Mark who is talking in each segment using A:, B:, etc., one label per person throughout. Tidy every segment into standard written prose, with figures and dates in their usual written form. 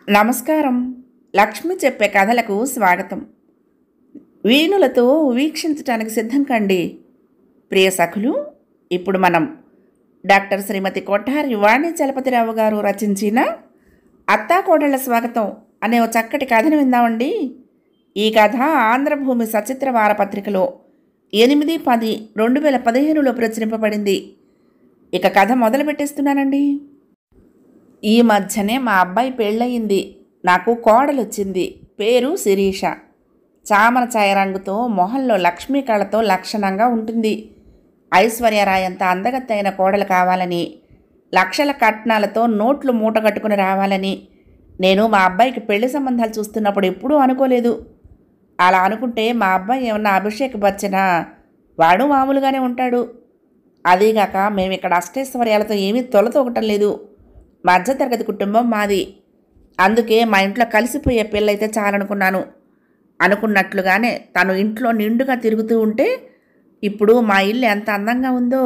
A: నమస్కారం. లక్ష్మి చెప్పే కథలకు స్వాగతం. వీణులతో వీక్షించటానికి సిద్ధం కండి. ప్రియ సఖులు, ఇప్పుడు మనం డాక్టర్ శ్రీమతి కొఠారి వాణి చలపతిరావు గారు రచించిన అత్తాకోడళ్ల స్వాగతం అనే ఓ చక్కటి కథను విందామండి. ఈ కథ ఆంధ్రభూమి సచిత్ర వారపత్రికలో 8/10/2015లో ప్రచురింపబడింది. ఇక కథ మొదలు పెట్టేస్తున్నానండి. ఈ మధ్యనే మా అబ్బాయి పెళ్ళయింది. నాకు కోడలొచ్చింది. పేరు శిరీష. చామన ఛాయ రంగుతో, మొహంలో లక్ష్మీ కళతో లక్షణంగా ఉంటుంది. ఐశ్వర్యరాయ్ అంత అందగత్తైన కోడలు కావాలని, లక్షల కట్నాలతో నోట్లు మూటగట్టుకుని రావాలని నేను మా అబ్బాయికి పెళ్లి సంబంధాలు చూస్తున్నప్పుడు ఎప్పుడూ అనుకోలేదు. అలా అనుకుంటే మా అబ్బాయి ఏమన్నా అభిషేక్ బచ్చనా? వాడు మామూలుగానే ఉంటాడు. అదీగాక మేమిక్కడ అష్టైశ్వర్యాలతో ఏమీ తొలతొగటం లేదు. మధ్యతరగతి కుటుంబం మాది. అందుకే మా ఇంట్లో కలిసిపోయే పిల్లయితే చాలనుకున్నాను. అనుకున్నట్లుగానే తను ఇంట్లో నిండుగా తిరుగుతూ ఉంటే ఇప్పుడు మా ఇల్లు ఎంత అందంగా ఉందో.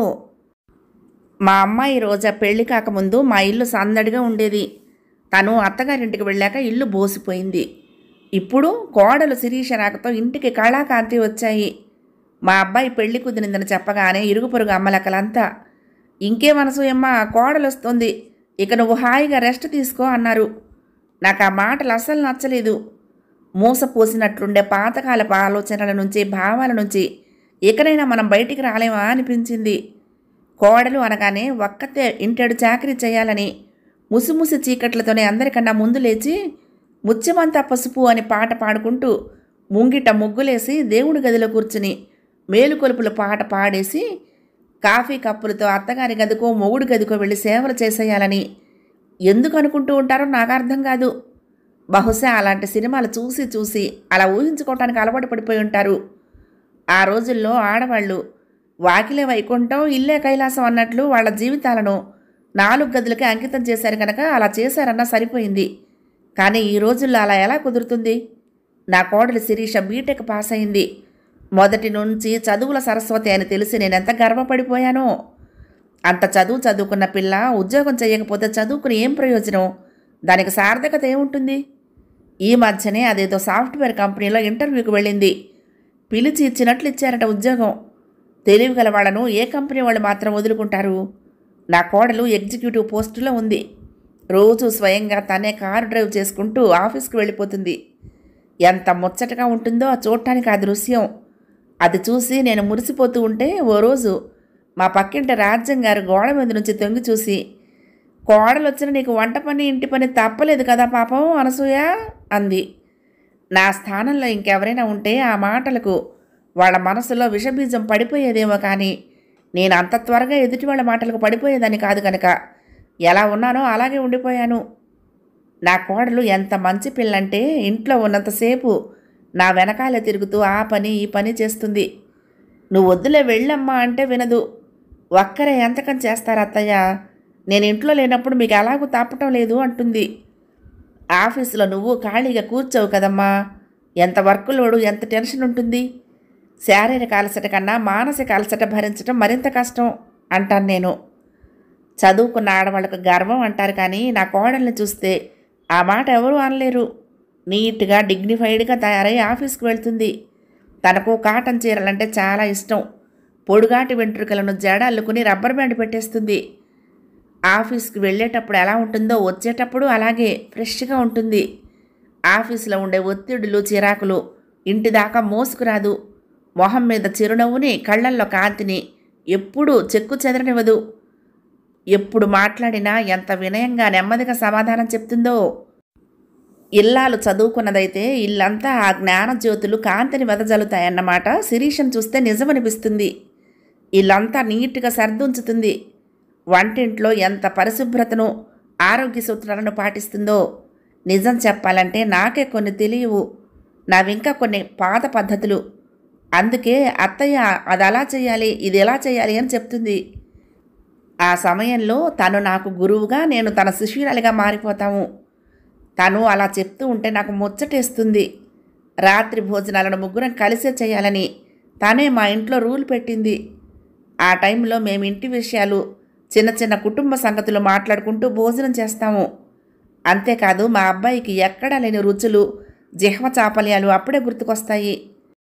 A: మా అమ్మాయి రోజా పెళ్లి కాకముందు మా ఇల్లు సందడిగా ఉండేది. తను అత్తగారింటికి వెళ్ళాక ఇల్లు బోసిపోయింది. ఇప్పుడు కోడలు శిరీష రాకతో ఇంటికి కళాకాంతి వచ్చాయి. మా అబ్బాయి పెళ్లి కుదిరిందని చెప్పగానే ఇరుగు పొరుగు అమ్మలక్కలంతా, ఇంకే మనసూయమ్మ, కోడలు వస్తుంది, ఇక నువ్వు హాయిగా రెస్ట్ తీసుకో అన్నారు. నాకు ఆ మాటలు అస్సలు నచ్చలేదు. మూసపోసినట్లుండే పాతకాలపు ఆలోచనల నుంచి, భావాల నుంచి ఇకనైనా మనం బయటికి రాలేమా అనిపించింది. కోడలు అనగానే ఒక్కతే ఇంటెడు చాకరీ చేయాలని ముసిముసి చీకట్లతోనే అందరికన్నా ముందు లేచి ముత్యమంతా పసుపు అని పాట పాడుకుంటూ ముంగిట ముగ్గులేసి దేవుడి గదిలో కూర్చుని మేలుకొలుపుల పాట పాడేసి కాఫీ కప్పులతో అత్తగారి గదికో మొగుడు గదికో వెళ్ళి సేవలు చేసేయాలని ఎందుకు అనుకుంటూ ఉంటారో నాకు అర్థం కాదు. బహుశా అలాంటి సినిమాలు చూసి చూసి అలా ఊహించుకోవటానికి అలవాటు పడిపోయి ఉంటారు. ఆ రోజుల్లో ఆడవాళ్ళు వాకిలే వైకుంఠం, ఇల్లే కైలాసం అన్నట్లు వాళ్ళ జీవితాలను 4 గదులకే అంకితం చేశారు కనుక అలా చేశారన్నా సరిపోయింది. కానీ ఈ రోజుల్లో అలా ఎలా కుదురుతుంది? నా కోడలు శిరీష బీటెక్ పాస్ అయింది. మొదటి నుంచి చదువుల సరస్వతి అని తెలిసి నేనెంత గర్వపడిపోయానో. అంత చదువుకున్న పిల్ల ఉద్యోగం చేయకపోతే చదువుకుని ఏం ప్రయోజనం? దానికి సార్థకత ఏముంటుంది? ఈ మధ్యనే అదేదో సాఫ్ట్వేర్ కంపెనీలో ఇంటర్వ్యూకి వెళ్ళింది. పిలిచి ఇచ్చినట్లు ఇచ్చారట ఉద్యోగం. తెలివిగల వాళ్ళను ఏ కంపెనీ వాళ్ళు మాత్రం వదులుకుంటారు? నా కోడలు ఎగ్జిక్యూటివ్ పోస్టులో ఉంది. రోజు స్వయంగా తనే కారు డ్రైవ్ చేసుకుంటూ ఆఫీస్కి వెళ్ళిపోతుంది. ఎంత ముచ్చటగా ఉంటుందో చూడటానికి ఆ దృశ్యం. అది చూసి నేను మురిసిపోతూ ఉంటే ఓ రోజు మా పక్కింటి రాజ్యం గారు గోడ మీద నుంచి తొంగి చూసి, కోడలు వచ్చిన నీకు వంట పని ఇంటి పని తప్పలేదు కదా పాపం అనసూయ అంది. నా స్థానంలో ఇంకెవరైనా ఉంటే ఆ మాటలకు వాళ్ళ మనసులో విషబీజం పడిపోయేదేమో, కానీ నేను అంత త్వరగా ఎదుటి వాళ్ళ మాటలకు పడిపోయేదాన్ని కాదు కనుక ఎలా ఉన్నానో అలాగే ఉండిపోయాను. నా కోడలు ఎంత మంచి పిల్లంటే ఇంట్లో ఉన్నంతసేపు నా వెనకాలే తిరుగుతూ ఆ పని ఈ పని చేస్తుంది. నువ్వు వద్దులే వెళ్ళమ్మా అంటే వినదు. ఒక్కరే ఎంతకని చేస్తారు అత్తయ్య? నేను ఇంట్లో లేనప్పుడు మీకు ఎలాగూ తప్పటం లేదు అంటుంది. ఆఫీసులో నువ్వు ఖాళీగా కూర్చోవు కదమ్మా. ఎంత వర్క్ లోడు, ఎంత టెన్షన్ ఉంటుంది. శారీరక అలసట కన్నా మానసిక అలసట భరించడం మరింత కష్టం అంటాను నేను. చదువుకున్న ఆడవాళ్ళకు గర్వం అంటారు, కానీ నా కోడల్ని చూస్తే ఆ మాట ఎవరూ అనలేరు. నీట్గా డిగ్నిఫైడ్గా తయారై ఆఫీస్కి వెళ్తుంది. తనకు కాటన్ చీరలంటే చాలా ఇష్టం. పొడుగాటి వెంట్రుకలను జడ అల్లుకుని రబ్బర్ బ్యాండ్ పెట్టేస్తుంది. ఆఫీస్కి వెళ్ళేటప్పుడు ఎలా ఉంటుందో వచ్చేటప్పుడు అలాగే ఫ్రెష్గా ఉంటుంది. ఆఫీసులో ఉండే ఒత్తిడులు, చిరాకులు ఇంటి దాకా మోసుకురాదు. మొహం మీద చిరునవ్వుని, కళ్ళల్లో కాంతిని ఎప్పుడూ చెక్కు చెదరనివ్వదు. ఎప్పుడు మాట్లాడినా ఎంత వినయంగా నెమ్మదిగా సమాధానం చెప్తుందో. ఇల్లాలు చదువుకున్నదైతే ఇల్లంతా ఆ జ్ఞాన జ్యోతులు కాంతిని వెదజల్లుతాయన్నమాట శిరీషను చూస్తే నిజమనిపిస్తుంది. ఇల్లంతా నీట్గా సర్దుంచుతుంది. వంటింట్లో ఎంత పరిశుభ్రతను, ఆరోగ్య సూత్రాలను పాటిస్తుందో. నిజం చెప్పాలంటే నాకే కొన్ని తెలియవు. నావింకా కొన్ని పాత పద్ధతులు. అందుకే అత్తయ్య అది అలా చేయాలి, ఇది ఎలా చేయాలి అని చెప్తుంది. ఆ సమయంలో తను నాకు గురువుగా, నేను తన శిష్యురాలిగా మారిపోతాము. తను అలా చెప్తూ ఉంటే నాకు ముచ్చటేస్తుంది. రాత్రి భోజనాలను ముగ్గురం కలిసే చేయాలని తనే మా ఇంట్లో రూల్ పెట్టింది. ఆ టైంలో మేము ఇంటి విషయాలు, చిన్న చిన్న కుటుంబ సంగతులు మాట్లాడుకుంటూ భోజనం చేస్తాము. అంతేకాదు మా అబ్బాయికి ఎక్కడా లేని రుచులు, జిహ్వ చాపల్యాలు అప్పుడే గుర్తుకొస్తాయి.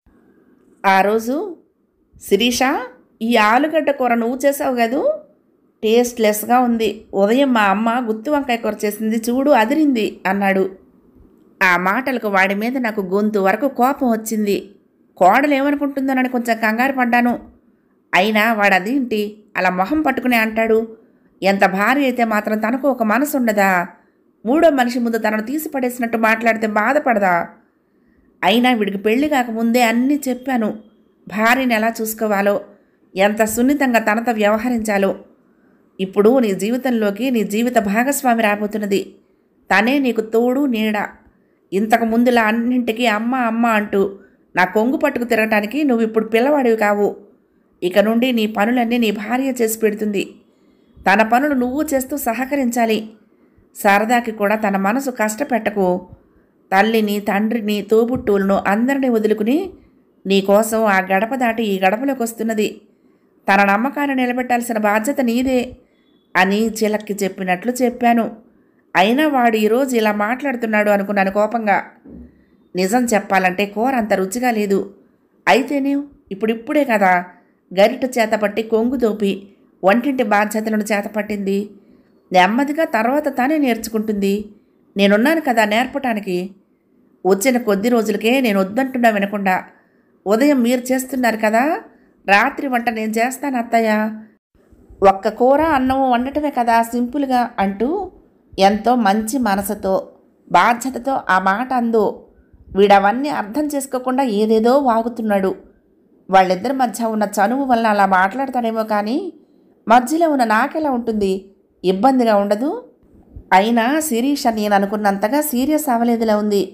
A: ఆ రోజు, శిరీష, ఈ ఆలుగడ్డ కూర నువ్వు చేసావు కదూ, టేస్ట్లెస్గా ఉంది. ఉదయం మా అమ్మ గుత్తి వంకాయ కూర చేసింది చూడు, అదిరింది అన్నాడు. ఆ మాటలకు వాడి మీద నాకు గొంతు వరకు కోపం వచ్చింది. కోడలు ఏమనుకుంటుందోనని కొంచెం కంగారు పడ్డాను. అయినా వాడదేంటి అలా మొహం పట్టుకునే అంటాడు? ఎంత భార్య అయితే మాత్రం తనకు ఒక మనసు ఉండదా? మూడో మనిషి ముందు తనను తీసి పడేసినట్టు మాట్లాడితే బాధపడదా? అయినా వీడికి పెళ్లి కాకముందే అన్నీ చెప్పాను. భార్యని ఎలా చూసుకోవాలో, ఎంత సున్నితంగా తనతో వ్యవహరించాలో. ఇప్పుడు నీ జీవితంలోకి నీ జీవిత భాగస్వామి రాబోతున్నది. తనే నీకు తోడు నీడ. ఇంతకు ముందులా అన్నింటికీ అమ్మ అమ్మ అంటూ నా కొంగు పట్టుకు తిరగటానికి నువ్వు ఇప్పుడు పిల్లవాడివి కావు. ఇక నుండి నీ పనులన్నీ నీ భార్య చేసి పెడుతుంది. తన పనులు నువ్వు చేస్తూ సహకరించాలి. సరదాకి కూడా తన మనసు కష్టపెట్టకు. తల్లిని, తండ్రిని, తోబుట్టువులను అందరినీ వదులుకుని నీకోసం ఆ గడప దాటి ఈ గడపలోకి వస్తున్నది. తన నమ్మకాన్ని నిలబెట్టాల్సిన బాధ్యత నీదే అని చిలక్కి చెప్పినట్లు చెప్పాను. అయినా వాడు ఈరోజు ఇలా మాట్లాడుతున్నాడు అనుకున్నాను కోపంగా. నిజం చెప్పాలంటే కూర అంత రుచిగా లేదు. అయితేనే ఇప్పుడిప్పుడే కదా గరిట చేతపట్టి కొంగు దోపి వంటింటి బాధ్యతలను చేతపట్టింది. నెమ్మదిగా తర్వాత తానే నేర్చుకుంటుంది. నేనున్నాను కదా నేర్పటానికి. వచ్చిన కొద్ది రోజులకే నేను వద్దంటున్నా వినకుండా, ఉదయం మీరు చేస్తున్నారు కదా, రాత్రి వంట నేను చేస్తాను అత్తయ్య, ఒక్క కూర అన్నము వండటమే కదా సింపుల్గా అంటూ ఎంతో మంచి మనసుతో, బాధ్యతతో ఆ మాట అందో. వీడవన్నీ అర్థం చేసుకోకుండా ఏదేదో వాగుతున్నాడు. వాళ్ళిద్దరి మధ్య ఉన్న చనువు వల్ల అలా మాట్లాడతాడేమో కానీ మధ్యలో ఉన్న నాకెలా ఉంటుంది? ఇబ్బందిగా ఉండదు? అయినా శిరీష నేను అనుకున్నంతగా సీరియస్ అవ్వలేదులా ఉంది.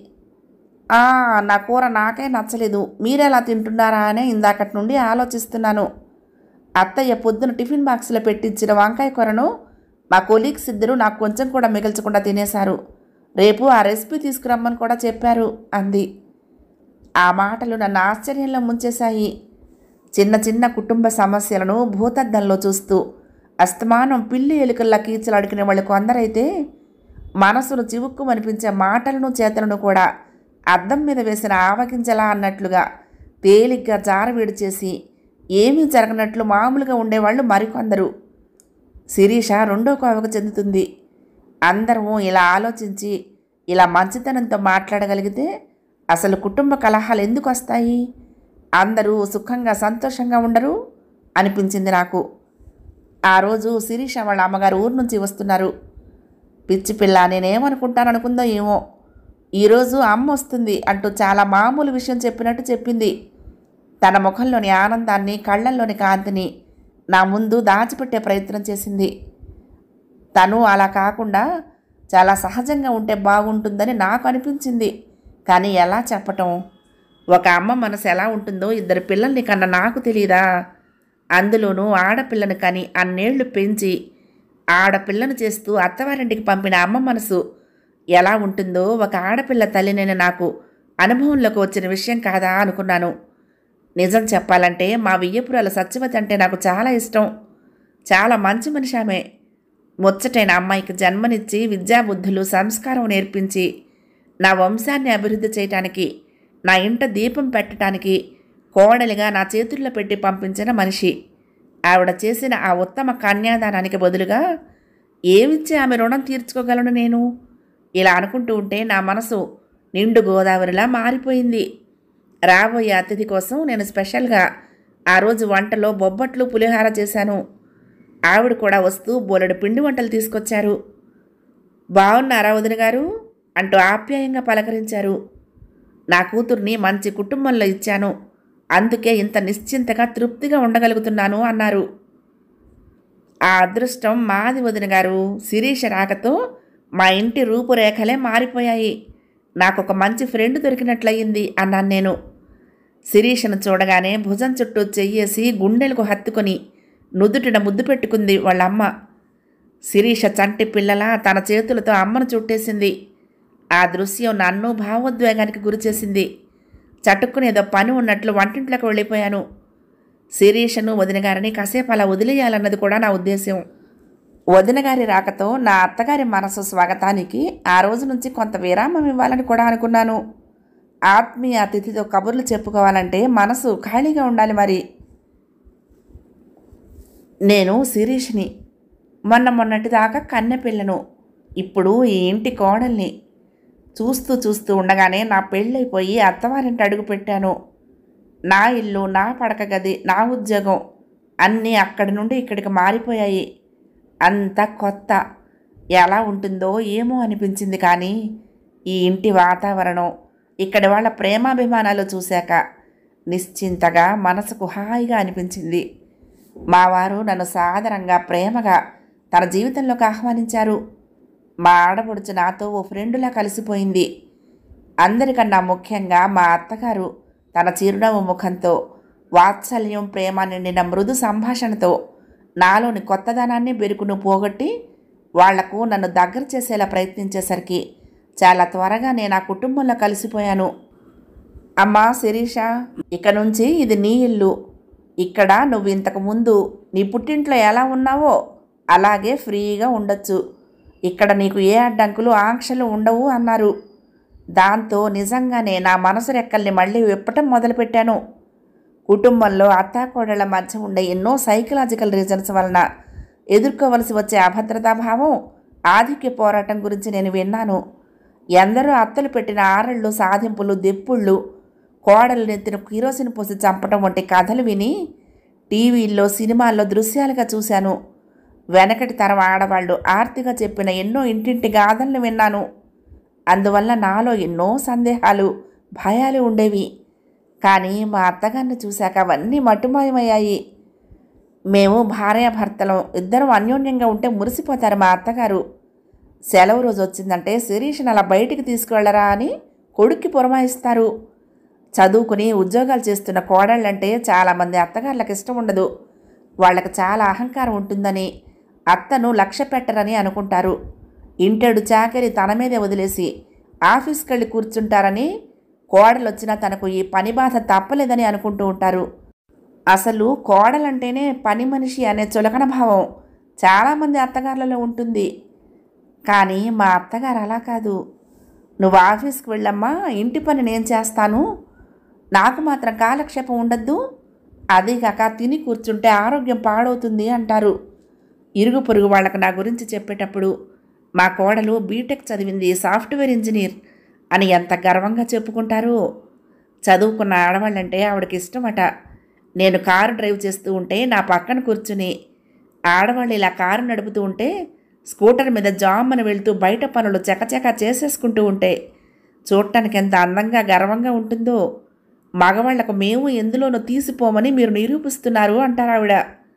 A: నా కూర నాకే నచ్చలేదు, మీరెలా తింటున్నారా అనే ఇందాకటి నుండి ఆలోచిస్తున్నాను. అత్తయ్య పొద్దున టిఫిన్ బాక్స్లో పెట్టించిన వంకాయ కూరను మా కొలీగ్స్ ఇద్దరు నాకు కొంచెం కూడా మిగల్చకుండా తినేశారు. రేపు ఆ రెసిపీ తీసుకురమ్మని కూడా చెప్పారు అంది. ఆ మాటలు నన్ను ఆశ్చర్యంలో ముంచేశాయి. చిన్న చిన్న కుటుంబ సమస్యలను భూతద్దంలో చూస్తూ అస్తమానం పిల్లి ఎలుకల్లా కీచలాడుకునే వాళ్ళు కొందరైతే మనసును చివుక్కుమనిపించే మాటలను చేతలను కూడా అద్దం మీద వేసిన ఆవగింజలా అన్నట్లుగా తేలిగ్గా జారవేడి చేసి ఏమీ జరగనట్లు మామూలుగా ఉండేవాళ్ళు మరికొందరు. శిరీష రెండో కోవకు చెందుతుంది. అందరము ఇలా ఆలోచించి ఇలా మంచితనంతో మాట్లాడగలిగితే అసలు కుటుంబ కలహాలు ఎందుకు వస్తాయి? అందరూ సుఖంగా సంతోషంగా ఉండరు అనిపించింది నాకు. ఆ రోజు శిరీష వాళ్ళ అమ్మగారు ఊరు నుంచి వస్తున్నారు. పిచ్చి పిల్ల, నేనేమనుకుంటాననుకుందో ఏమో, ఈరోజు అమ్మ వస్తుంది అంటూ చాలా మామూలు విషయం చెప్పినట్టు చెప్పింది. తన ముఖంలోని ఆనందాన్ని, కళ్ళల్లోని కాంతిని నా ముందు దాచిపెట్టే ప్రయత్నం చేసింది. తను అలా కాకుండా చాలా సహజంగా ఉంటే బాగుంటుందని నాకు అనిపించింది. కానీ ఎలా చెప్పటం? ఒక అమ్మ మనసు ఎలా ఉంటుందో ఇద్దరు పిల్లల్ని కన్నా నాకు తెలీదా? అందులోనూ ఆడపిల్లను కని అన్నేళ్లు పెంచి ఆడపిల్లను చేస్తూ అత్తవారింటికి పంపిన అమ్మ మనసు ఎలా ఉంటుందో ఒక ఆడపిల్ల తల్లినైన నాకు అనుభవంలోకి వచ్చిన విషయం కాదా అనుకున్నాను. నిజం చెప్పాలంటే మా వియ్యపురాల సత్యవతి అంటే నాకు చాలా ఇష్టం. చాలా మంచి మనిషి ఆమె. ముచ్చటైన అమ్మాయికి జన్మనిచ్చి విద్యాబుద్ధులు, సంస్కారం నేర్పించి నా వంశాన్ని అభివృద్ధి చేయటానికి, నా ఇంట దీపం పెట్టడానికి కోడలిగా నా చేతుల్లో పెట్టి పంపించిన మనిషి. ఆవిడ చేసిన ఆ ఉత్తమ కన్యాదానానికి బదులుగా ఏమిచ్చి ఆమె రుణం తీర్చుకోగలను నేను? ఇలా అనుకుంటూ ఉంటే నా మనసు నిండు గోదావరిలా మారిపోయింది. రాబోయే అతిథి కోసం నేను స్పెషల్గా ఆ రోజు వంటలో బొబ్బట్లు, పులిహార చేశాను. ఆవిడ కూడా వస్తూ బోలెడు పిండి వంటలు తీసుకొచ్చారు. బాగున్నారా వదిన గారు అంటూ ఆప్యాయంగా పలకరించారు. నా కూతుర్ని మంచి కుటుంబంలో ఇచ్చాను, అందుకే ఇంత నిశ్చింతగా తృప్తిగా ఉండగలుగుతున్నాను అన్నారు. ఆ అదృష్టం మాది వదిన గారు. శిరీష రాకతో మా ఇంటి రూపురేఖలే మారిపోయాయి. నాకొక మంచి ఫ్రెండ్ దొరికినట్లయింది అన్నాను నేను. శిరీషను చూడగానే భుజం చుట్టూ చెయ్యేసి గుండెలకు హత్తుకొని నుదుటిన ముద్దు పెట్టుకుంది వాళ్ళమ్మ. శిరీష చంటి పిల్లలా తన చేతులతో అమ్మను చుట్టేసింది. ఆ దృశ్యం నన్ను భావోద్వేగానికి గురిచేసింది. చటుక్కునేదో పని ఉన్నట్లు వంటింట్లోకి వెళ్ళిపోయాను. శిరీషను వదిన గారిని కాసేపు అలా వదిలేయాలన్నది కూడా నా ఉద్దేశం. వదిన గారి రాకతో నా అత్తగారి మనసు స్వాగతానికి ఆ రోజు నుంచి కొంత విరామం ఇవ్వాలని కూడా అనుకున్నాను. ఆత్మీయ అతిథితో కబుర్లు చెప్పుకోవాలంటే మనసు ఖాళీగా ఉండాలి మరి. నేను శిరీష్ని. మొన్నటిదాకా కన్నెపిల్లను. ఇప్పుడు ఈ ఇంటి కోడల్ని. చూస్తూ చూస్తూ ఉండగానే నా పెళ్ళైపోయి అత్తవారింటి అడుగు పెట్టాను. నా ఇల్లు, నా పడక గది, నా ఉద్యోగం అన్నీ అక్కడి నుండి ఇక్కడికి మారిపోయాయి. అంతా కొత్త. ఎలా ఉంటుందో ఏమో అనిపించింది. కానీ ఈ ఇంటి వాతావరణం, ఇక్కడి వాళ్ళ ప్రేమాభిమానాలు చూశాక నిశ్చింతగా మనసుకు హాయిగా అనిపించింది. మా వారు నన్ను సాదరంగా ప్రేమగా తన జీవితంలోకి ఆహ్వానించారు. మా ఆడపడుచు నాతో ఓ ఫ్రెండులా కలిసిపోయింది. అందరికన్నా ముఖ్యంగా మా అత్తగారు తన చిరునవ్వు ముఖంతో, వాత్సల్యం, ప్రేమ నిండిన మృదు సంభాషణతో నాలోని కొత్తదనాన్ని బెరుకును పోగొట్టి వాళ్లకు నన్ను దగ్గర చేసేలా ప్రయత్నించేసరికి చాలా త్వరగా నేను ఆ కుటుంబంలో కలిసిపోయాను. అమ్మా శిరీష, ఇక నుంచి ఇది నీ ఇల్లు. ఇక్కడ నువ్వు ఇంతకు ముందు నీ పుట్టింట్లో ఎలా ఉన్నావో అలాగే ఫ్రీగా ఉండొచ్చు. ఇక్కడ నీకు ఏ అడ్డంకులు, ఆంక్షలు ఉండవు అన్నారు. దాంతో నిజంగానే నా మనసు రెక్కల్ని మళ్ళీ విప్పటం మొదలుపెట్టాను. కుటుంబంలో అత్తాకోడళ్ల మధ్య ఉండే ఎన్నో సైకలాజికల్ రీజన్స్ వలన ఎదుర్కోవలసి వచ్చే అభద్రతాభావం, ఆధిక్య పోరాటం గురించి నేను విన్నాను. ఎందరో అత్తలు పెట్టిన ఆరళ్ళు, సాధింపులు, దెప్పుళ్ళు, కోడలు నెత్తిన కిరోసిన్ పోసి చంపటం వంటి కథలు విని టీవీల్లో, సినిమాల్లో దృశ్యాలుగా చూశాను. వెనకటి తరం ఆడవాళ్లు ఆర్తిగా చెప్పిన ఎన్నో ఇంటింటి గాథలను విన్నాను. అందువల్ల నాలో ఎన్నో సందేహాలు, భయాలు ఉండేవి. కానీ మా అత్తగారిని చూశాక అవన్నీ మట్టుమాయమయ్యాయి. మేము భార్యాభర్తలం, ఇద్దరం అన్యోన్యంగా ఉంటే మురిసిపోతారు మా అత్తగారు. సెలవు రోజు వచ్చిందంటే శిరీష్ని అలా బయటికి తీసుకువెళ్ళరా అని కొడుక్కి పురమాయిస్తారు. చదువుకుని ఉద్యోగాలు చేస్తున్న కోడళ్ళంటే చాలామంది అత్తగారులకు ఇష్టం ఉండదు. వాళ్ళకి చాలా అహంకారం ఉంటుందని, అత్తను లక్ష్య పెట్టరని అనుకుంటారు. ఇంటెడు చాకరి తన మీదే వదిలేసి ఆఫీస్కి వెళ్ళి కూర్చుంటారని, కోడలు వచ్చినా తనకు ఈ పని బాధ తప్పలేదని అనుకుంటూ ఉంటారు. అసలు కోడలంటేనే పని మనిషి అనే చులకన భావం చాలామంది అత్తగారులలో ఉంటుంది. కానీ మా అత్తగారు అలా కాదు. నువ్వు ఆఫీస్కి వెళ్ళమ్మా, ఇంటి పని నేను చేస్తాను, నాకు మాత్రం కాలక్షేపం ఉండద్దు, అదీగాక తిని కూర్చుంటే ఆరోగ్యం పాడవుతుంది అంటారు. ఇరుగు పొరుగు వాళ్ళకు నా గురించి చెప్పేటప్పుడు మా కోడలు బీటెక్ చదివింది, సాఫ్ట్వేర్ ఇంజనీర్ అని ఎంత గర్వంగా చెప్పుకుంటారు. చదువుకున్న ఆడవాళ్ళంటే ఆవిడకి ఇష్టమట. నేను కారు డ్రైవ్ చేస్తూ ఉంటే నా పక్కన కూర్చుని ఆడవాళ్ళు ఇలా కారు నడుపుతూ ఉంటే స్కూటర్ మీద జామ్మని వెళ్తూ బయట పనులు చకచక చేసేసుకుంటూ ఉంటే చూడటానికి ఎంత అందంగా, గర్వంగా ఉంటుందో. మగవాళ్లకు మేము ఎందులోనూ తీసిపోమని మీరు నిరూపిస్తున్నారు అంటారు ఆవిడ.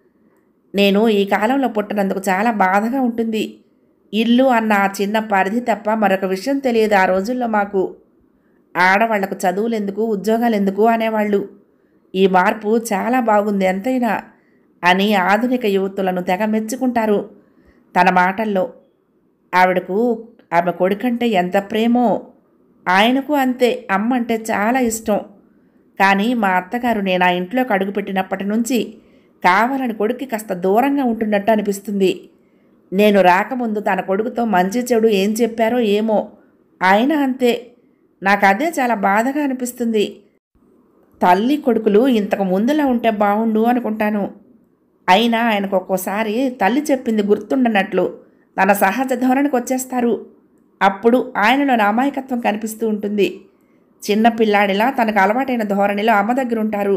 A: నేను ఈ కాలంలో పుట్టినందుకు చాలా బాధగా ఉంటుంది. ఇల్లు అన్న ఆ చిన్న పరిధి తప్ప మరొక విషయం తెలియదు ఆ రోజుల్లో మాకు. ఆడవాళ్లకు చదువులెందుకు, ఉద్యోగాలెందుకు అనేవాళ్ళు. ఈ మార్పు చాలా బాగుంది ఎంతైనా అని ఆధునిక యువతులను తెగ మెచ్చుకుంటారు. తన మాటల్లో ఆవిడకు ఆమె కొడుకంటే ఎంత ప్రేమో, ఆయనకు అంతే అమ్మ అంటే చాలా ఇష్టం. కానీ మా అత్తగారు నేను ఆ ఇంట్లోకి అడుగుపెట్టినప్పటి నుంచి కావాలని కొడుక్కి కాస్త దూరంగా ఉంటున్నట్టు అనిపిస్తుంది. నేను రాకముందు తన కొడుకుతో మంచి చెడు ఏం చెప్పారో ఏమో, ఆయన అంతే. నాకు అదే చాలా బాధగా అనిపిస్తుంది. తల్లి కొడుకులు ఇంతకు ముందులా ఉంటే బాగుండు అనుకుంటాను. అయినా ఆయనకు ఒక్కోసారి తల్లి చెప్పింది గుర్తుండనట్లు తన సహజ ధోరణికి వచ్చేస్తారు. అప్పుడు ఆయనలో అమాయకత్వం కనిపిస్తూ ఉంటుంది. చిన్న పిల్లాడిలా తనకు అలవాటైన ధోరణిలో అమ్మ దగ్గర ఉంటారు.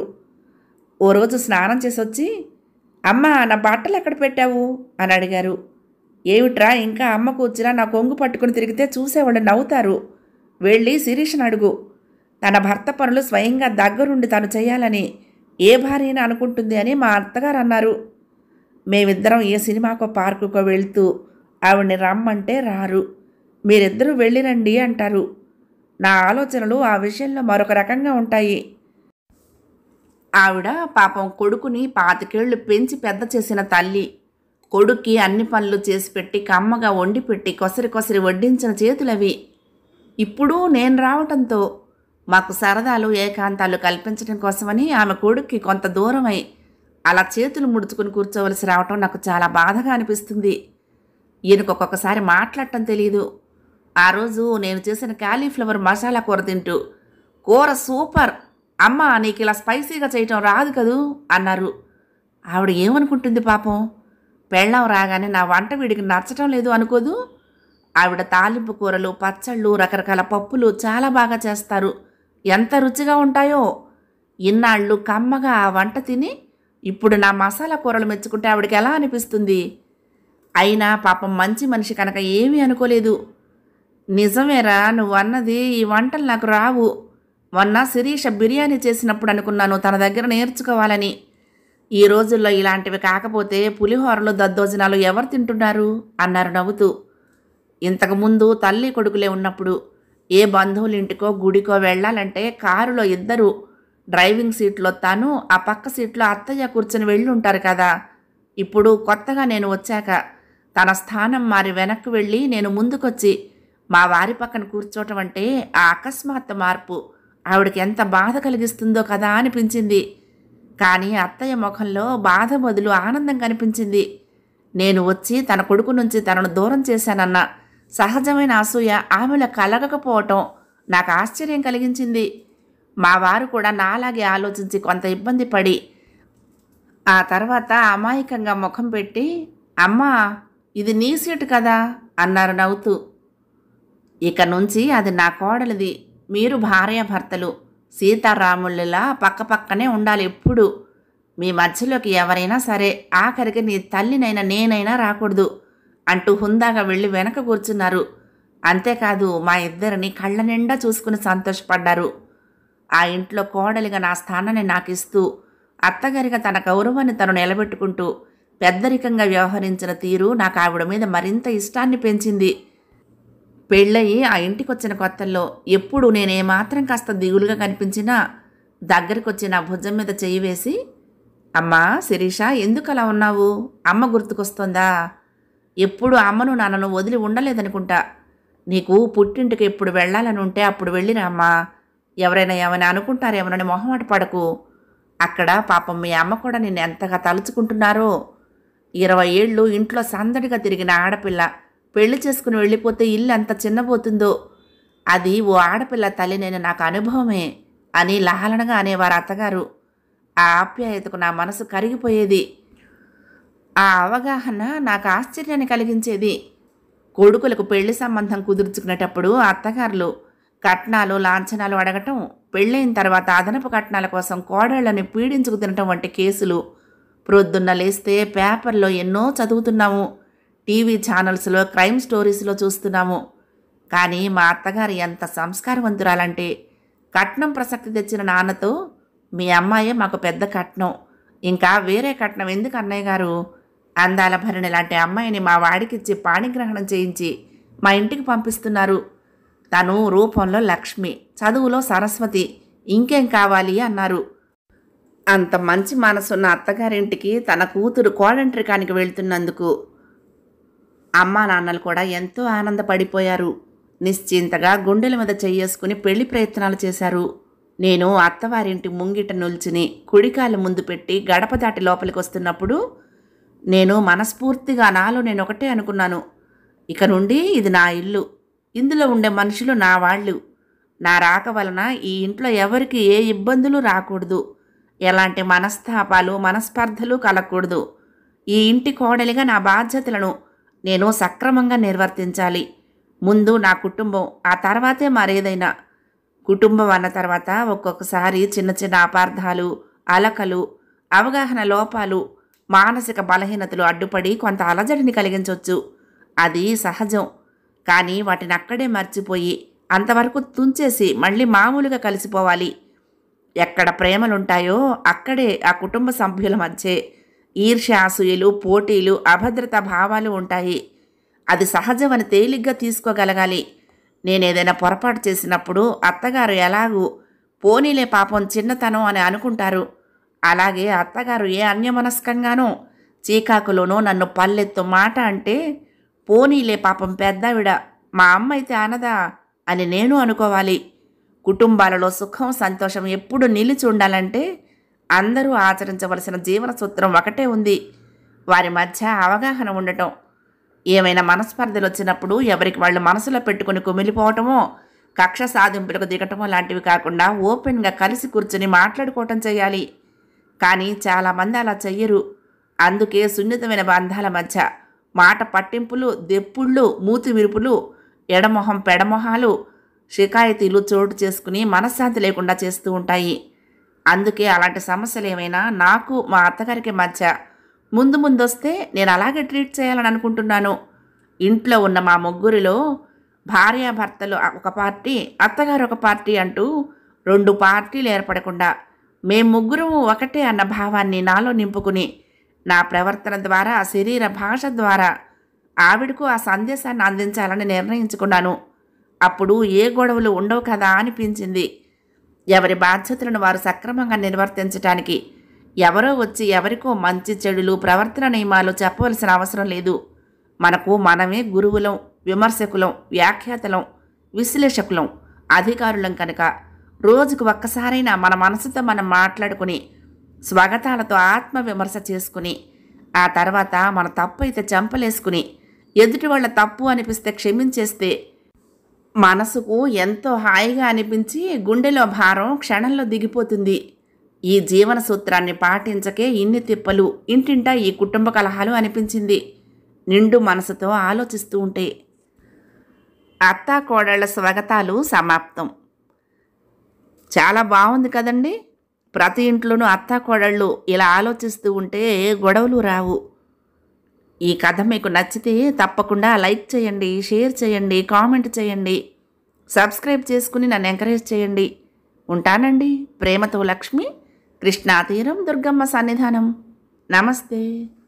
A: ఓ రోజు స్నానం చేసి వచ్చి, అమ్మ నా బట్టలు ఎక్కడ పెట్టావు అని అడిగారు. ఏమిట్రా ఇంకా అమ్మ కూర్చులా నా కొంగు పట్టుకుని తిరిగితే చూసేవాళ్ళు నవ్వుతారు, వెళ్ళి శిరీష్ని అడుగు, తన భర్త పనులు స్వయంగా దగ్గరుండి తను చేయాలని ఏ భార్యని అనుకుంటుంది అని మా అత్తగారు అన్నారు. మేమిద్దరం ఏ సినిమాకో పార్కుకో వెళ్తూ ఆవిడ్ని రమ్మంటే రారు, మీరిద్దరూ వెళ్ళిరండి అంటారు. నా ఆలోచనలు ఆ విషయంలో మరొక రకంగా ఉంటాయి. ఆవిడ పాపం కొడుకుని 25 ఏళ్లు పెంచి పెద్ద చేసిన తల్లి. కొడుక్కి అన్ని పనులు చేసి పెట్టి కమ్మగా వండి పెట్టి కొసరి కొసరి వడ్డించిన చేతులవి. ఇప్పుడు నేను రావటంతో మాకు సరదాలు, ఏకాంతాలు కల్పించడం కోసమని ఆమె కొడుక్కి కొంత దూరమై అలా చేతులు ముడుచుకుని కూర్చోవలసి రావటం నాకు చాలా బాధగా అనిపిస్తుంది. ఈయనకు ఒక్కొక్కసారి మాట్లాడటం తెలియదు. ఆ రోజు నేను చేసిన క్యాలీఫ్లవర్ మసాలా కూర తింటూ, కూర సూపర్ అమ్మా, నీకు ఇలా స్పైసీగా చేయటం రాదు కదూ అన్నారు. ఆవిడ ఏమనుకుంటుంది పాపం? పెళ్ళాం రాగానే నా వంట వీడికి నచ్చటం లేదు అనుకోదు. ఆవిడ తాలింపు కూరలు, పచ్చళ్ళు, రకరకాల పప్పులు చాలా బాగా చేస్తారు. ఎంత రుచిగా ఉంటాయో. ఇన్నాళ్ళు కమ్మగా ఆ వంట తిని ఇప్పుడు నా మసాలా కూరలు మెచ్చుకుంటే ఆవిడకి ఎలా అనిపిస్తుంది? అయినా పాపం మంచి మనిషి కనుక ఏమీ అనుకోలేదు. నిజమేరా నువ్వన్నది, ఈ వంటలు నాకు రావు. మొన్న శిరీష బిర్యానీ చేసినప్పుడు అనుకున్నాను తన దగ్గర నేర్చుకోవాలని. ఈ రోజుల్లో ఇలాంటివి కాకపోతే పులిహోరలు, దద్దోజనాలు ఎవరు తింటున్నారు అన్నారు నవ్వుతూ. ఇంతకుముందు తల్లి కొడుకులే ఉన్నప్పుడు ఏ బంధువుల ఇంటికో గుడికో వెళ్ళాలంటే కారులో ఇద్దరు, డ్రైవింగ్ సీట్లో తను, ఆ పక్క సీట్లో అత్తయ్య కూర్చొని వెళ్ళి ఉంటారు కదా. ఇప్పుడు కొత్తగా నేను వచ్చాక తన స్థానం మారి వెనక్కి వెళ్ళి నేను ముందుకొచ్చి మా వారి పక్కన కూర్చోవటం అంటే ఆ అకస్మాత్తు మార్పు ఆవిడకి ఎంత బాధ కలిగిస్తుందో కదా అనిపించింది. కానీ అత్తయ్య ముఖంలో బాధ బదులు ఆనందం కనిపించింది. నేను వచ్చి తన కొడుకు నుంచి తనను దూరం చేశానన్న సహజమైన అసూయ ఆమెలో కలగకపోవటం నాకు ఆశ్చర్యం కలిగించింది. మా వారు కూడా నాలాగే ఆలోచించి కొంత ఇబ్బంది పడి ఆ తర్వాత అమాయకంగా ముఖం పెట్టి, అమ్మా ఇది నీ సీటు కదా అన్నారు నవ్వుతూ. ఇక నుంచి అది నా కోడలిది. మీరు భార్యాభర్తలు సీతారాముళ్ళలా పక్కపక్కనే ఉండాలి ఎప్పుడు. మీ మధ్యలోకి ఎవరైనా సరే, ఆఖరికి నీ తల్లినైనా నేనైనా రాకూడదు అంటూ హుందాగా వెళ్ళి వెనక కూర్చున్నారు. అంతేకాదు మా ఇద్దరిని కళ్ళ నిండా చూసుకుని సంతోషపడ్డారు. ఆ ఇంట్లో కోడలిగా నా స్థానాన్ని నాకు ఇస్తూ, అత్తగారిగా తన గౌరవాన్ని తను నిలబెట్టుకుంటూ పెద్దరికంగా వ్యవహరించిన తీరు నాకు ఆవిడ మీద మరింత ఇష్టాన్ని పెంచింది. పెళ్ళయి ఆ ఇంటికొచ్చిన కొత్తల్లో ఎప్పుడు నేనేమాత్రం కాస్త దిగులుగా కనిపించినా దగ్గరికి వచ్చి నా భుజం మీద చెయ్యి వేసి, అమ్మా శిరీష ఎందుకు అలా ఉన్నావు? అమ్మ గుర్తుకొస్తుందా? ఎప్పుడు అమ్మను నాన్నను వదిలి ఉండలేదనుకుంటా. నీకు పుట్టింటికి ఎప్పుడు వెళ్ళాలని ఉంటే అప్పుడు వెళ్ళిరా అమ్మా. ఎవరైనా ఏమైనా అనుకుంటారేమోనని మొహమాట పడకు. అక్కడ పాపం మీ అమ్మ కూడా నిన్ను ఎంతగా తలుచుకుంటున్నారో. 20 ఏళ్ళు ఇంట్లో సందడిగా తిరిగిన ఆడపిల్ల పెళ్లి చేసుకుని వెళ్ళిపోతే ఇల్లు ఎంత చిన్నబోతుందో. అది ఓ ఆడపిల్ల తల్లినైనా నాకు అనుభవమే అని లాలనగా అనేవారు అత్తగారు. ఆ ఆప్యాయతకు నా మనసు కరిగిపోయేది. ఆ అవగాహన నాకు ఆశ్చర్యాన్ని కలిగించేది. కొడుకులకు పెళ్లి సంబంధం కుదుర్చుకునేటప్పుడు అత్తగారులు కట్నాలు, లాంఛనాలు అడగటం, పెళ్ళైన తర్వాత అదనపు కట్నాల కోసం కోడళ్లని పీడించుకు తినటం వంటి కేసులు ప్రొద్దున్న లేస్తే పేపర్లో ఎన్నో చదువుతున్నాము, టీవీ ఛానల్స్లో క్రైమ్ స్టోరీస్లో చూస్తున్నాము. కానీ మా అత్తగారు ఎంత సంస్కారవంతురాలంటే, కట్నం ప్రసక్తి తెచ్చిన నాన్నతో, మీ అమ్మాయే మాకు పెద్ద కట్నం, ఇంకా వేరే కట్నం ఎందుకు అన్నయ్య గారు? అందాల భరణి లాంటి అమ్మాయిని మా వాడికిచ్చి పాణిగ్రహణం చేయించి మా ఇంటికి పంపిస్తున్నారు. తను రూపంలో లక్ష్మి, చదువులో సరస్వతి, ఇంకేం కావాలి అన్నారు. అంత మంచి మనసున్న అత్తగారింటికి తన కూతురు కోడంట్రికానికి వెళ్తున్నందుకు అమ్మా నాన్నలు కూడా ఎంతో ఆనందపడిపోయారు. నిశ్చింతగా గుండెల మీద చెయ్యేసుకుని పెళ్లి ప్రయత్నాలు చేశారు. నేను అత్తవారింటి ముంగిట నిల్చుని కుడికాలు ముందు పెట్టి గడప దాటి లోపలికి వస్తున్నప్పుడు నేను మనస్ఫూర్తిగా నాలో నేను ఒకటే అనుకున్నాను, ఇక నుండి ఇది నా ఇల్లు, ఇందులో ఉండే మనుషులు నా వాళ్ళు. నా రాక వలన ఈ ఇంట్లో ఎవరికి ఏ ఇబ్బందులు రాకూడదు, ఎలాంటి మనస్తాపాలు, మనస్పర్ధలు కలగకూడదు. ఈ ఇంటి కోడలిగా నా బాధ్యతలను నేను సక్రమంగా నిర్వర్తించాలి. ముందు నా కుటుంబం, ఆ తర్వాతే మరేదైనా. కుటుంబం అన్న తర్వాత ఒక్కొక్కసారి చిన్న చిన్న అపార్థాలు, అలకలు, అవగాహన లోపాలు, మానసిక బలహీనతలు అడ్డుపడి కొంత అలజడిని కలిగించవచ్చు. అది సహజం. కానీ వాటిని అక్కడే మర్చిపోయి అంతవరకు తుంచేసి మళ్ళీ మామూలుగా కలిసిపోవాలి. ఎక్కడ ప్రేమలుంటాయో అక్కడే ఆ కుటుంబ సభ్యుల మధ్య ఈర్ష్య, అసూయలు, పోటీలు, అభద్రతా భావాలు ఉంటాయి. అది సహజమని తేలిగ్గా తీసుకోగలగాలి. నేనేదైనా పొరపాటు చేసినప్పుడు అత్తగారు ఎలాగూ పోనీలే పాపం చిన్నతనం అని అనుకుంటారు. అలాగే అత్తగారు ఏ అన్యమనస్కంగానో చీకాకులోనో నన్ను పల్లెత్తు మాట అంటే, పోనీలే పాపం పెద్దావిడ, మా అమ్మ అయితే అనదా అని నేను అనుకోవాలి. కుటుంబాలలో సుఖం, సంతోషం ఎప్పుడు నిలిచి ఉండాలంటే అందరూ ఆచరించవలసిన జీవన సూత్రం ఒకటే ఉంది, వారి మధ్య అవగాహన ఉండటం. ఏమైనా మనస్పర్ధలు వచ్చినప్పుడు ఎవరికి వాళ్ళు మనసులో పెట్టుకుని కుమిలిపోవటమో, కక్ష సాధింపులకు దిగటమో లాంటివి కాకుండా ఓపెన్గా కలిసి కూర్చుని మాట్లాడుకోవటం చేయాలి. కానీ చాలామంది అలా చెయ్యరు. అందుకే సున్నితమైన బంధాల మధ్య మాట పట్టింపులు, దెప్పుళ్ళు, మూతి విరుపులు, ఎడమొహం పెడమొహాలు, షికాయతీలు చోటు చేసుకుని మనశ్శాంతి లేకుండా చేస్తూ ఉంటాయి. అందుకే అలాంటి సమస్యలు ఏమైనా నాకు మా అత్తగారికి మధ్య ముందొస్తే నేను అలాగే ట్రీట్ చేయాలని అనుకుంటున్నాను. ఇంట్లో ఉన్న మా ముగ్గురిలో భార్యాభర్తలు ఒక పార్టీ, అత్తగారు ఒక పార్టీ అంటూ 2 పార్టీలు ఏర్పడకుండా మేం ముగ్గురం ఒకటే అన్న భావాన్ని నాలో నింపుకుని నా ప్రవర్తన ద్వారా, శరీర భాష ద్వారా ఆవిడకు ఆ సందేశాన్ని అందించాలని నిర్ణయించుకున్నాను. అప్పుడు ఏ గొడవలు ఉండవు కదా అనిపించింది. ఎవరి బాధ్యతలను వారు సక్రమంగా నిర్వర్తించడానికి ఎవరో వచ్చి ఎవరికో మంచి చెడులు, ప్రవర్తన నియమాలు చెప్పవలసిన అవసరం లేదు. మనకు మనమే గురువులం, విమర్శకులం, వ్యాఖ్యాతలం, విశ్లేషకులం, అధికారులం కనుక రోజుకు ఒక్కసారైనా మన మనసుతో మనం మాట్లాడుకుని స్వాగతాలతో ఆత్మవిమర్శ చేసుకుని ఆ తర్వాత మన తప్పు అయితే చెంపలేసుకుని ఎదుటి వాళ్ళ తప్పు అనిపిస్తే క్షమించేస్తే మనసుకు ఎంతో హాయిగా అనిపించి గుండెలో భారం క్షణంలో దిగిపోతుంది. ఈ జీవన సూత్రాన్ని పాటించకే ఇన్ని తిప్పలు, ఇంటింటా ఈ కుటుంబ కలహాలు అనిపించింది. నిండు మనసుతో ఆలోచిస్తూ ఉంటే. అత్తా కోడళ్ల స్వాగతాలు సమాప్తం. చాలా బాగుంది కదండి. ప్రతి ఇంట్లోనూ అత్తా కోడళ్ళు ఇలా ఆలోచిస్తూ ఉంటే ఏ గొడవలు రావు. ఈ కథ మీకు నచ్చితే తప్పకుండా లైక్ చేయండి, షేర్ చేయండి, కామెంట్ చేయండి, సబ్స్క్రైబ్ చేసుకుని నన్ను ఎంకరేజ్ చేయండి. ఉంటానండి. ప్రేమతో లక్ష్మి, కృష్ణా తీరం, దుర్గమ్మ సన్నిధానం. నమస్తే.